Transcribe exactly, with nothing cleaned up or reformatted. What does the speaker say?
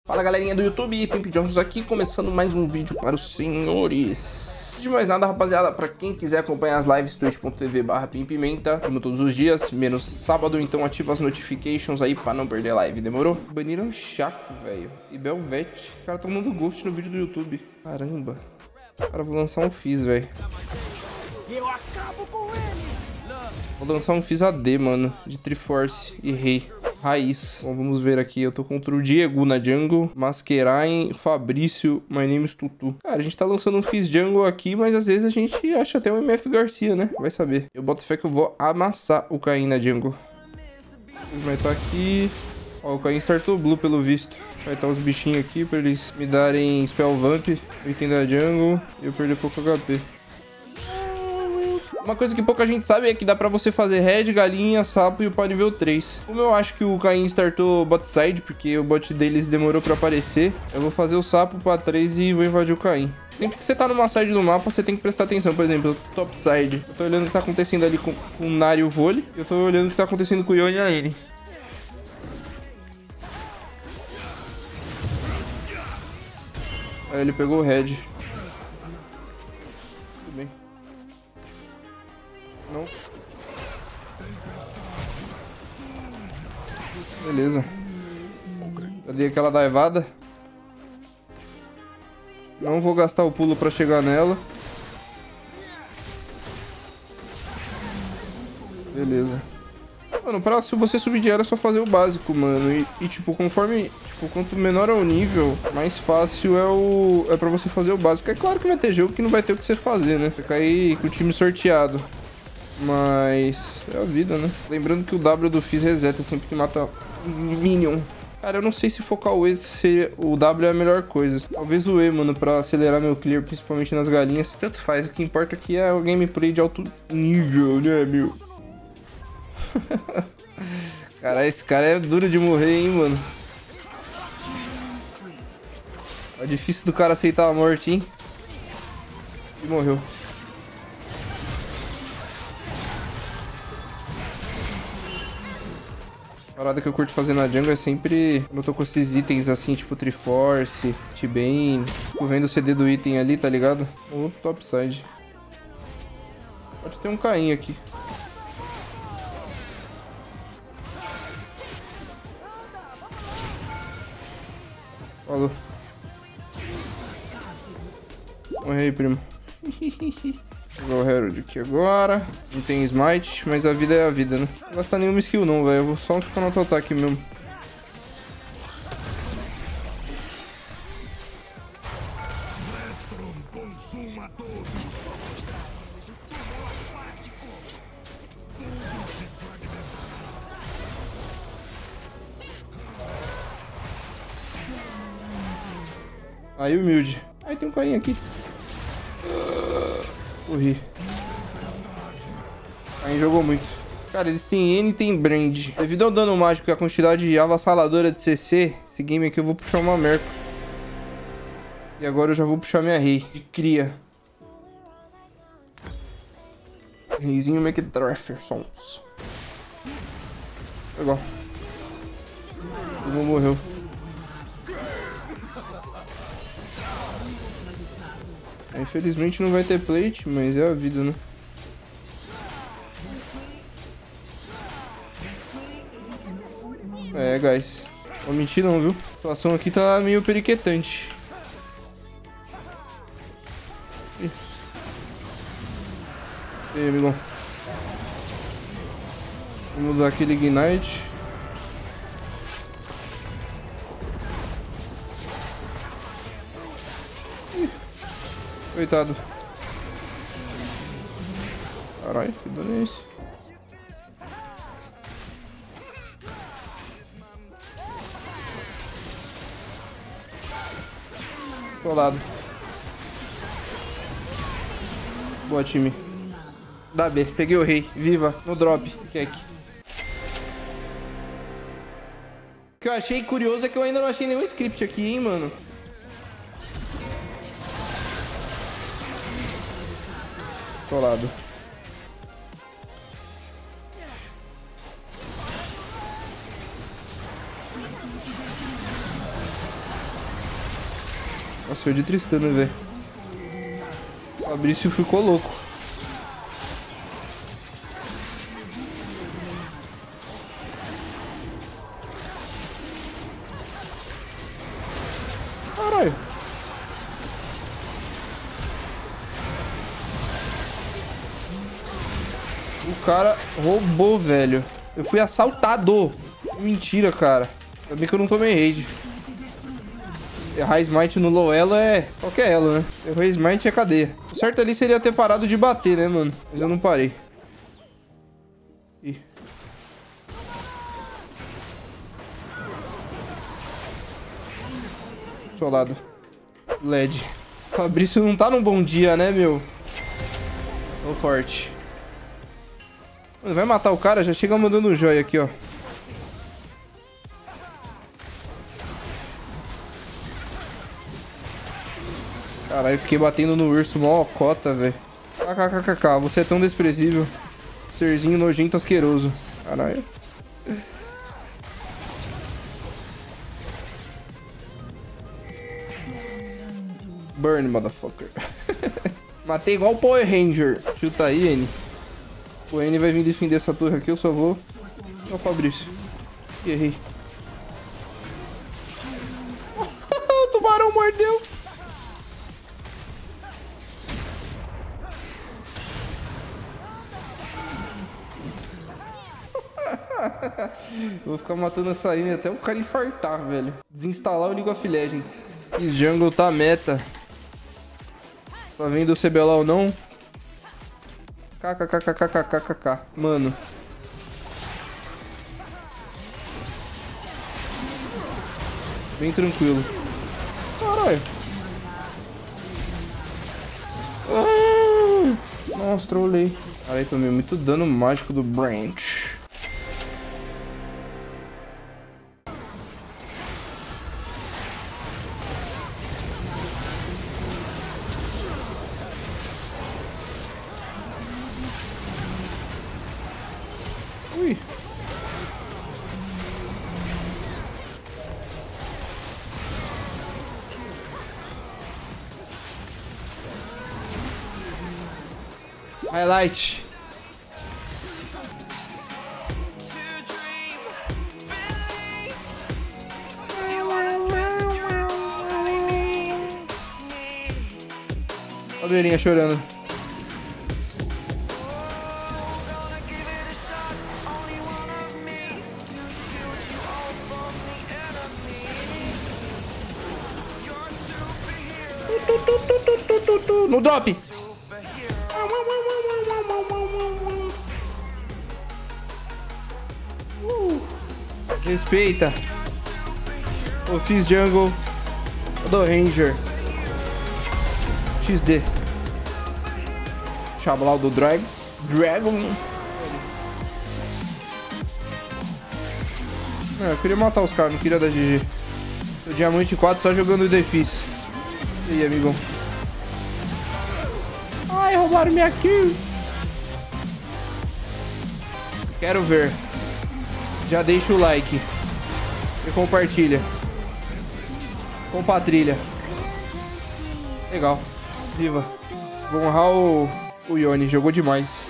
Fala galerinha do YouTube, Pimp Jones aqui, começando mais um vídeo para os senhores. Antes de mais nada, rapaziada, para quem quiser acompanhar as lives, twitch ponto tv barra pimpimenta, como todos os dias, menos sábado, então ativa as notifications aí para não perder live, demorou? Baniram Chaco, velho, e Belvete. O cara tá tomando ghost no vídeo do YouTube. Caramba. Cara, vou lançar um Fizz, velho. Eu acabo com ele. Vou lançar um Fizz A D, mano, de Triforce e Rei. Raiz. Bom, vamos ver aqui. Eu tô contra o Diego na jungle. Masquerain, Fabrício, My Name is Tutu. Cara, a gente tá lançando um Fizz jungle aqui, mas às vezes a gente acha até o M F Garcia, né? Vai saber. Eu boto fé que eu vou amassar o Caim na jungle. Ele vai estar aqui. Ó, o Caim startou blue pelo visto. Vai estar os bichinhos aqui pra eles me darem spell vamp, item da jungle, e eu perder pouco H P. Uma coisa que pouca gente sabe é que dá pra você fazer red, galinha, sapo e upar nível três. Como eu acho que o Caim startou bot side, porque o bot deles demorou pra aparecer, eu vou fazer o sapo pra três e vou invadir o Caim. Sempre que você tá numa side do mapa, você tem que prestar atenção. Por exemplo, top side. Eu tô olhando o que tá acontecendo ali com, com o Nari e o Voli. Eu tô olhando o que tá acontecendo com o Yone e a N. Aí ele pegou o red. Tudo bem. Não. Beleza. Eu dei aquela daivada. Não vou gastar o pulo pra chegar nela. Beleza. Mano, pra se você subir de era é só fazer o básico, mano. E, e tipo, conforme... Tipo, quanto menor é o nível, mais fácil é o... É pra você fazer o básico. É claro que vai ter jogo que não vai ter o que você fazer, né? Vai cair com o time sorteado. Mas é a vida, né? Lembrando que o W do Fizz reseta sempre que mata Minion. Cara, eu não sei se focar o E, se o W é a melhor coisa. Talvez o E, mano, pra acelerar meu clear, principalmente nas galinhas. Tanto faz, o que importa aqui é o gameplay de alto nível, né, meu? Cara, esse cara é duro de morrer, hein, mano? É difícil do cara aceitar a morte, hein? E morreu. A parada que eu curto fazer na jungle é sempre... Quando eu tô com esses itens assim, tipo Triforce, T-Bane. Fico vendo o C D do item ali, tá ligado? Ou topside. Pode ter um Caim aqui. Falou. Morre aí, primo. Vou o Herald aqui agora. Não tem smite, mas a vida é a vida, né? Não vou gastar nenhuma skill não, velho. Eu vou só ficar no auto-ataque mesmo. Aí, humilde. Aí tem um carinha aqui. Corri. Aí jogou muito. Cara, eles têm N e tem Brand. Devido ao dano mágico e a quantidade avassaladora de C C, esse game aqui eu vou puxar uma Merco. E agora eu já vou puxar minha Rei, de cria. Reizinho McDreffersons. Legal. Todo mundo morreu. Infelizmente não vai ter plate, mas é a vida, né? É, guys. Não vou mentir não, viu? A situação aqui tá meio periquetante. Ih. E aí, amigão? Vamos dar aquele Ignite. Coitado. Caralho, que dano é esse? Solado. Boa, time. Dá B. Peguei o rei. Viva. No drop. Kek. O que eu achei curioso é que eu ainda não achei nenhum script aqui, hein, mano. Solado. Nossa, eu de Tristana, velho. O Fabrício ficou louco. Caralho. O cara roubou, velho. Eu fui assaltado. Mentira, cara. Ainda bem que eu não tomei raid. Errar smite no low elo é qualquer elo, né? Errar smite é cadeia. O certo ali seria ter parado de bater, né, mano? Mas eu não parei. Ih. Solado. L E D. Fabrício não tá num bom dia, né, meu? Tô forte. Mano, vai matar o cara? Já chega mandando um joia aqui, ó. Caralho, eu fiquei batendo no urso mó cota, velho. Kkkk, você é tão desprezível. Serzinho nojento asqueroso. Caralho. Burn, motherfucker. Matei igual o Power Ranger. Chuta aí, N. O N vai vir defender essa torre aqui, eu só vou... Ó o Fabrício. Errei. O tubarão mordeu. Eu vou ficar matando essa N até o cara infartar, velho. Desinstalar o League of Legends. Esse jungle tá meta. Tá vendo o C B L O não? Kkkkkkkkk. Mano. Bem tranquilo. Caralho. Ah, nossa, trolei. Caralho, tomei muito dano mágico do Branch. Ui. Highlight. Olha a beirinha chorando. No drop. Uh, respeita. Eu fiz jungle. Eu dou ranger. X D. Chablau do drag. Dragon. Não, eu queria matar os caras, não queria dar G G. Tô diamante quatro só jogando o Defis. E aí, amigão? Ai, roubaram minha kill. Quero ver. Já deixa o like. E compartilha. Compartilha. Legal. Viva. Vou honrar o, o Yone. Jogou demais.